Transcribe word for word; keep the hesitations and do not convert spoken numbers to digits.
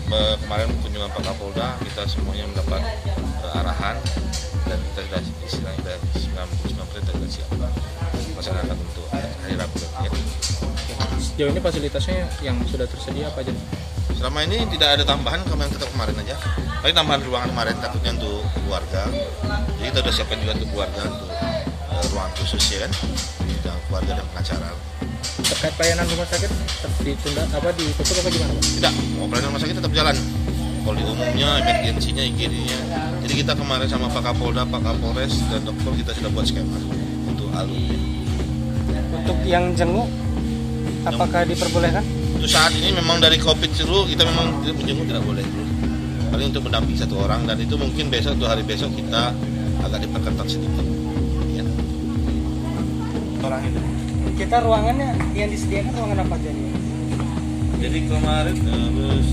kemarin kunjungan Pak Kapolda, kita semuanya mendapat uh, arahan dan kita sudah istilahnya sudah sembilan puluh sembilan persen sudah siap masyarakat untuk hari Rabu ya. Sejauh ini fasilitasnya yang sudah tersedia apa aja? Selama ini tidak ada tambahan, kemarin tetap kemarin aja. Tapi tambahan ruangan kemarin takutnya untuk keluarga. Jadi kita sudah siapkan juga untuk keluarga untuk uh, ruangan khusus ya kan, untuk keluarga dan pengacara. Terkait pelayanan rumah sakit ditunda apa ditutup apa gimana, Pak? Tidak, pelayanan rumah sakit tetap jalan. Poli umumnya, emergensinya, I G D-nya. Jadi kita kemarin sama Pak Kapolda, Pak Kapolres dan dokter kita sudah buat skema untuk alurnya. Untuk yang jenguk, apakah yang diperbolehkan? Untuk saat ini memang dari COVID dulu kita memang tidak menjenguk, tidak boleh dulu. Paling untuk mendampingi satu orang dan itu mungkin besok atau hari besok kita agak diperketat sedikit. Ya. Orang itu. Kita ruangannya yang disediakan ruangan apa aja nih? Jadi kemarin terus